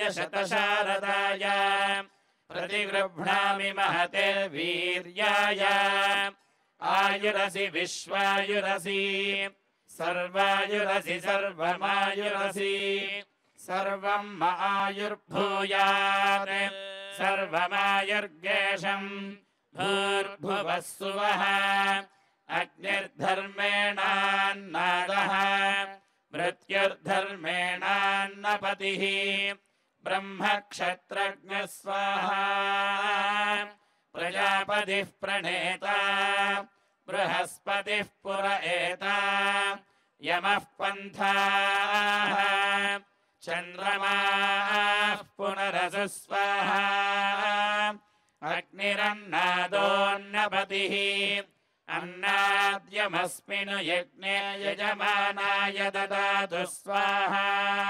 शतशारदाय प्रतिगृह्णामि महते वीर्याय आयुरसि विश्वायुरसि सर्वायुरसि सर्वमायुरसि सर्वं आयुर्भूयात् सर्वमायुर्गेशम् भूर्भुवः सुवः अग्निर्धर्मेणान्नादः मृत्युर्धर्मेणान्नपतिः ब्रह्मक्षत्रज्ञः स्वाहा प्रजापतिः प्रणेता बृहस्पतिः पुर एता यमः पन्थाः चन्द्रमाः पुनरसु स्वाहा अग्निरन्नादोऽन्नपतिः अन्नाद्यमस्मिन् यज्ञे यजमानाय ददातु स्वाहा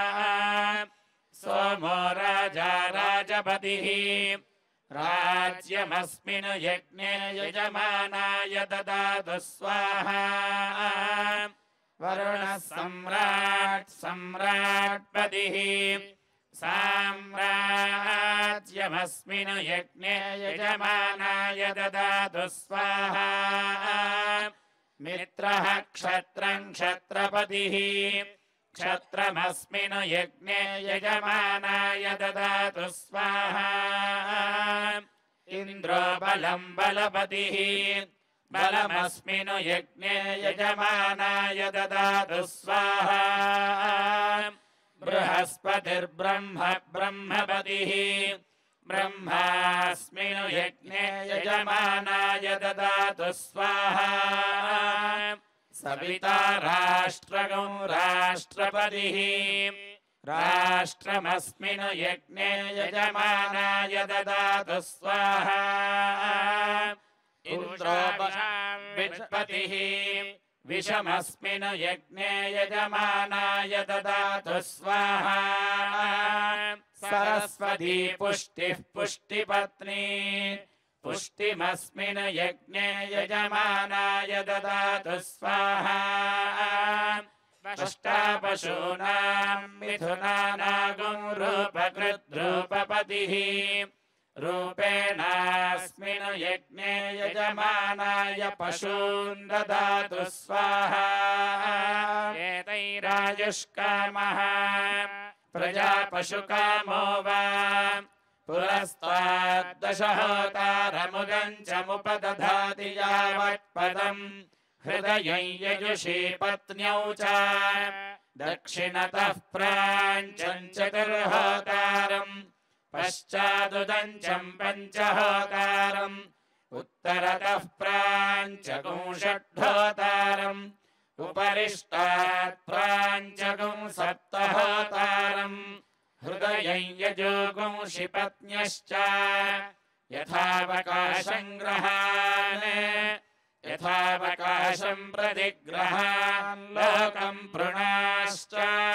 सोमो राजा राजपतिः राज्यमस्मिन् यज्ञे यजमानाय ददातु स्वाहा वरुणः सम्राट् सम्राट्पतिः साम्राज्यमस्मिन् यज्ञे यजमानाय ददातु स्वाहा मित्रः क्षत्रं क्षत्रपतिः क्षत्रमस्मिन् यज्ञे यजमानाय ददातु स्वाहा इन्द्रो बलं बलपतिः बलमस्मिन् यज्ञे यजमानाय ददातु स्वाहा बृहस्पतिर्ब्रह्म ब्रह्मपतिः ब्रह्मास्मिन् यज्ञे यजमानाय ददातु स्वाहा सविता राष्ट्रगो राष्ट्रपतिः राष्ट्रमस्मिन् यज्ञे यजमानाय ददातु स्वाहा इन्द्रो विष्पतिः विषमस्मिन् यज्ञे यजमानाय ददातु स्वाहा सरस्वती पुष्टिः पुष्टिपत्नी पुष्टिमस्मिन् यज्ञे यजमानाय ददातु स्वाहा अष्टापशूनां मिथुनानागुं रूपकृद्रूपपतिः रूपेणास्मिन् यज्ञे यजमानाय पशून् ददातु स्वाहा एतैरायुष्कामः प्रजापशुकामो वा पुरस्ताद्दशहोतारमुदं च मुपदधाति यावत्पदम् हृदयं यजुषी पत्न्यौ च दक्षिणतः प्राञ्चं चतुर्होतारम् पश्चादुदञ्चं पञ्चहोतारम् उत्तरतः प्राञ्चकुं षड्होतारम् उपरिष्टात् प्राञ्चकुं सप्तहोतारम् हृदयं यजोगुं शिपत्न्यश्च यथावकाशं ग्रहान् यथावकाशं प्रतिग्रहान् लोकं पृणाश्च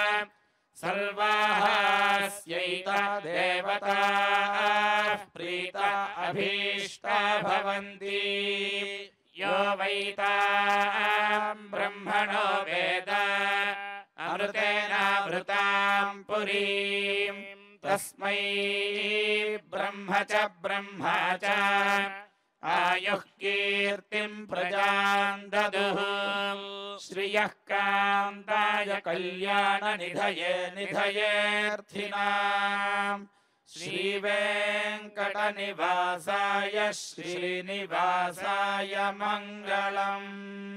सर्वास्यैता देवताः प्रीता अभीष्टा भवन्ति यो वैतां ब्रह्मणो वेद अमृतेनावृतां पुरीं तस्मै ब्रह्म च ब्रह्मा च आयुः कीर्तिं प्रजां ददुः श्रियः कान्ताय कल्याणनिधये निधयेऽर्थिनां श्रीवेङ्कटनिवासाय श्रीनिवासाय मङ्गलम्।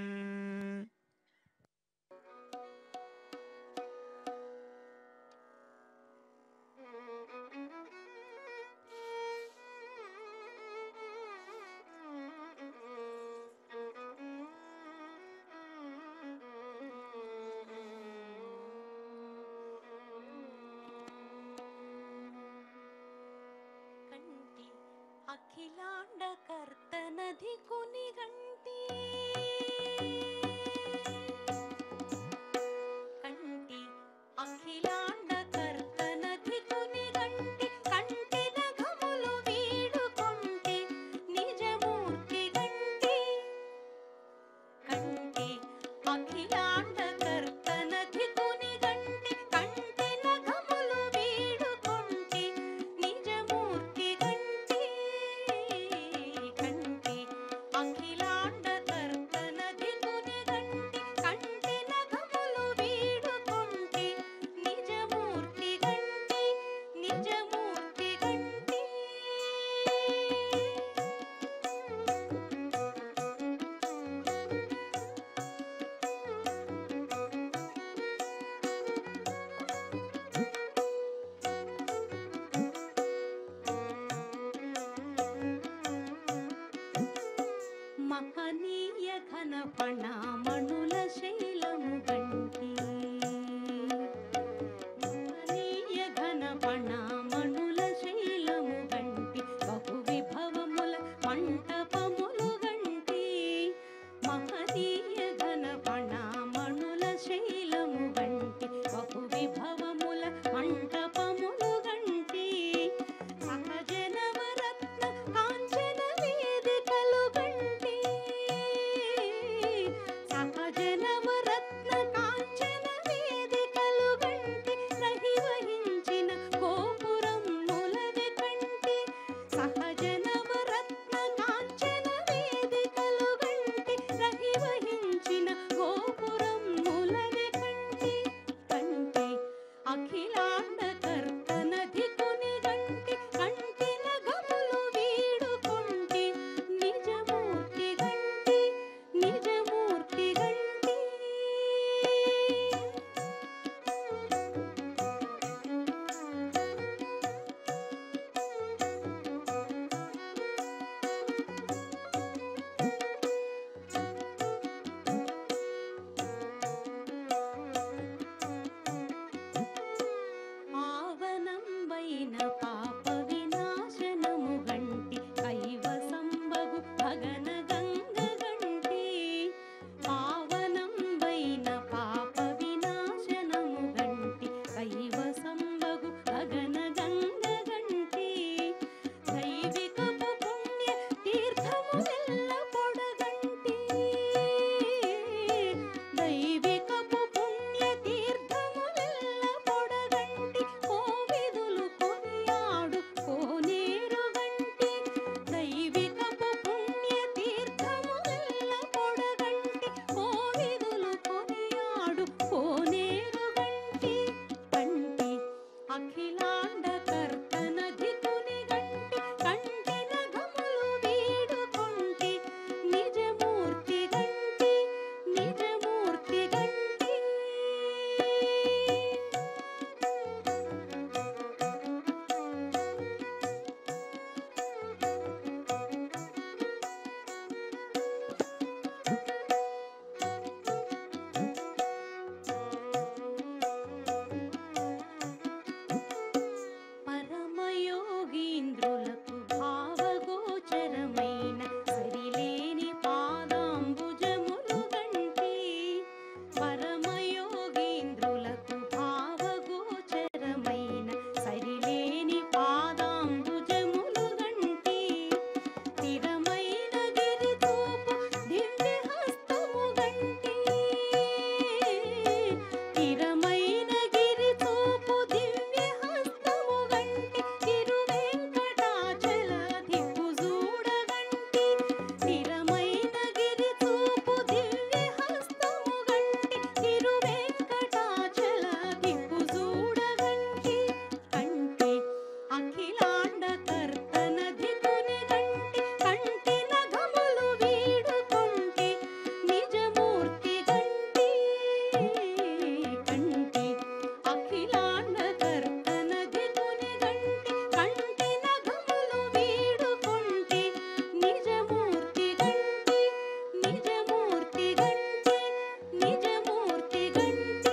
अखिलाण्डकर्तनधिकुनिघण्टी कंटी अखिलाण्डकर्तनधिकुनिघण्टी कंटिनघमुलु वीडुकोंटी निजमूर्ति गंटी कंटी अखिलाण्डकर्तनधिकुनिघण्टी कंटिनघमुलु वीडुकोंटी పణామణుల శైలము గంటి మహనీయ ఘన పణామణుల శైలము గంటి బహు విభవముల మంటపములు గంటి మహనీయ ఘన పణామణుల శైలము గంటి బహు విభవముల మంటపములు గంటి సహజ నవరత్న కాంచన వేదికలు గంటి సహజ నవరత్న కాంచన వేదికలు గంటి రహి వహించిన గోపురములది కంటి సహజ నవరత్న కాంచన వేదికలు గంటి రహి వహించిన గోపురములది కంటి కంటి అఖిలాండ కర్తనధికుని గంటి కంటిన గములు వీడుకొంటి నిజమూర్తి గంటి నిజమూర్తి గంటి పావనంబైన పాప వినాశనము గంటి కైవసంబగు భగన గంగ గంటి పావనంబైన పాప వినాశనము గంటి కైవసంబగు భగన గంగ గంటి దైవికపు పుణ్య తీర్థములెల్ల పొడగంటి దైవికపు పుణ్య తీర్థములెల్ల పొడగంటి కోవిదులు కొనియాడు కోనేరు గంటి దైవికపు పుణ్య తీర్థములెల్ల పొడగంటి కోవిదులు కొనియాడు కోనేరు గంటి కంటి అఖిలాండ కర్తనధికుని గంటి కంటిన గములు వీడుకొంటి నిజమూర్తి గంటి నిజమూర్తి గంటి పరమయోగీంద్రులకు భావగోచరమైన సరిలేని పాదాంబుజములు గంటి పరమయోగీంద్రులకు భావగోచరమైన సరిలేని పాదాంబుజములు గంటి స్థిరమైన గిరితోపు దివ్య హస్తము గంటి స్థిరమైన గిరితోపు దివ్య హస్తము గంటి తిరువెంకటాచలధిపు చూడగంటి స్థిరమైన గిరితోపు దివ్య హస్తము గంటి తిరువెంకటాచలధిపు చూడగంటి కంటి అఖిలాండ కర్తనధికుని గంటి కంటిన గములు వీడుకొంటి నిజమూర్తి గంటి కంటి అఖిలాండ కర్తనధికుని గంటి కంటిన గములు వీడుకొంటి నిజమూర్తి గంటి నిజమూర్తి గంటి నిజమూర్తి గంటి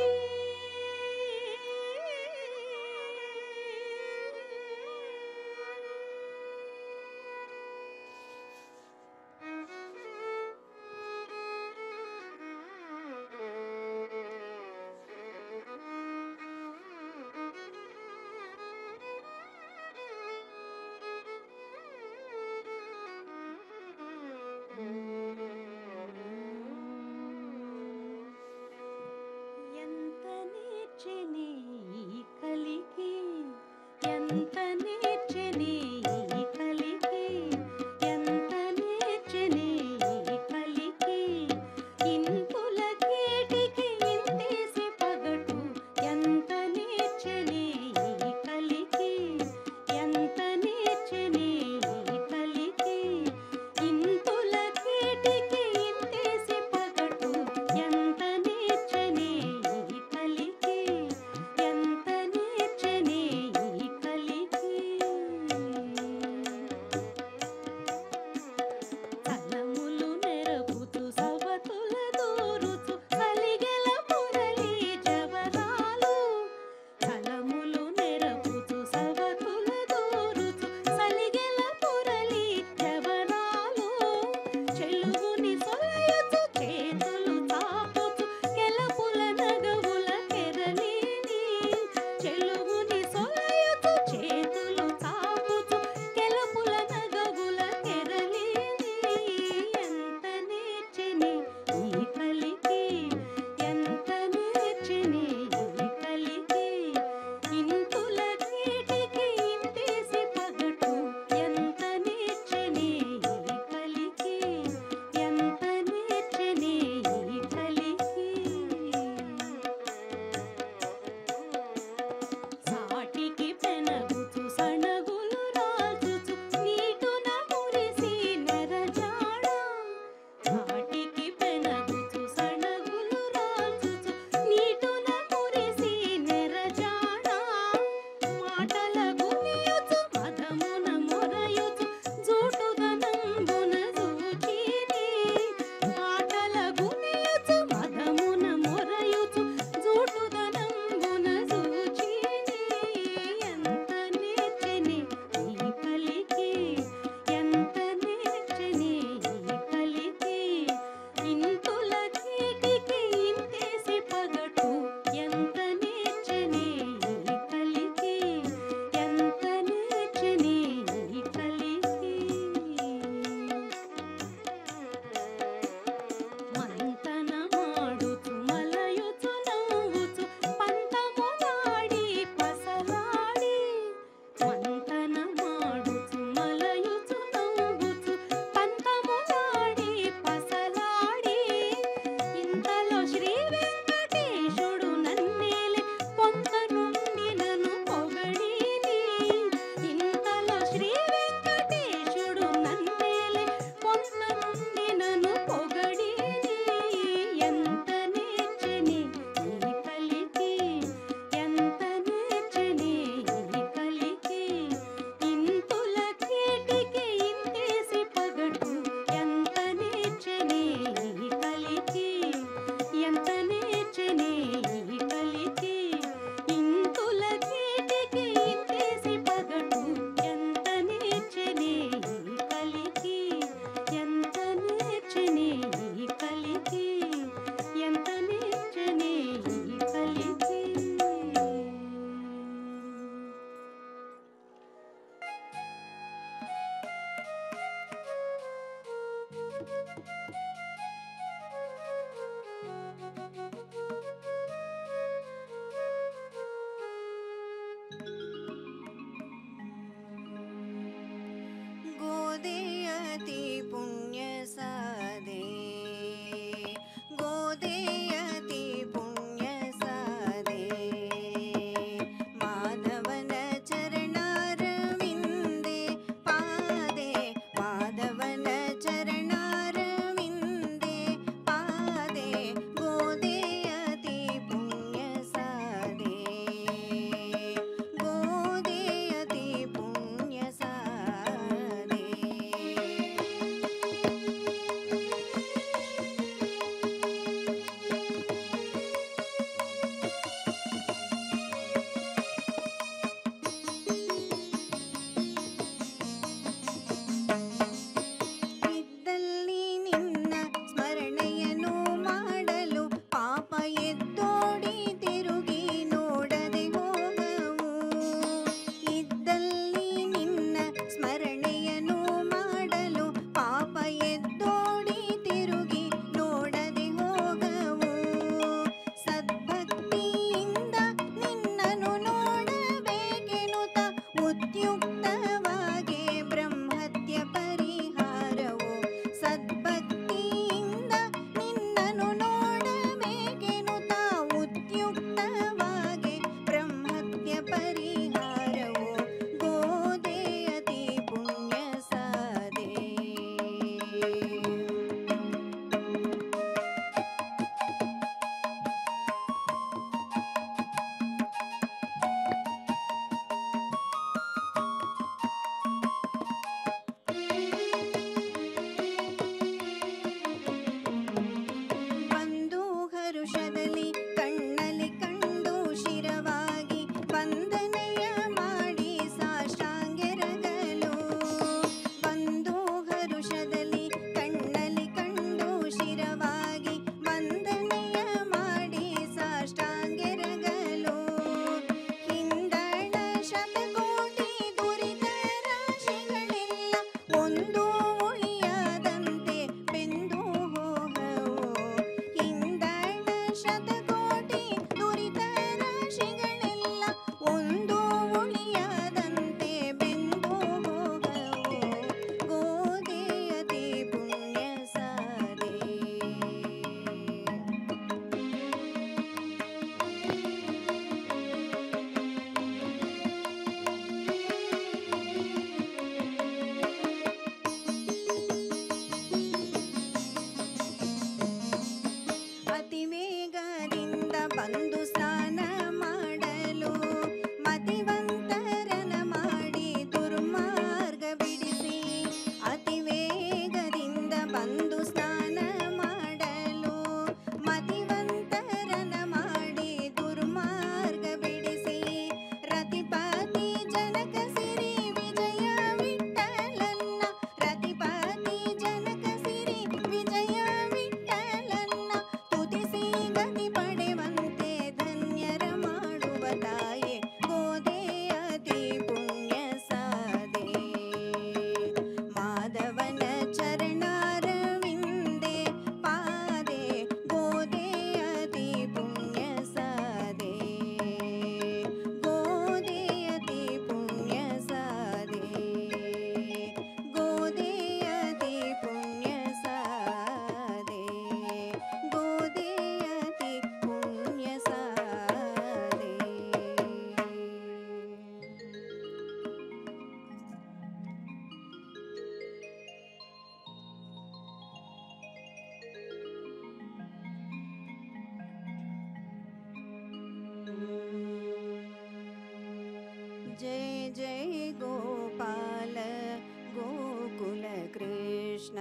ఎంత నేర్చెని ఈ కలికి ఎంత నేర్చెని ఈ కలికి ఎంత నేర్చెని ఈ కలికి ఇంపుల కేటికి ఇంతేసి పగటు ఎంత నేర్చెని ఈ కలికి ఎంత నేర్చెని ఈ కలికి ఇంపుల కేటికి ఇంతేసి పగటు ఎంత నేర్చెని ఈ కలికి ఎంత నేర్చెని ఈ కలికి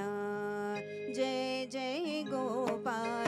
जय जय गोपाल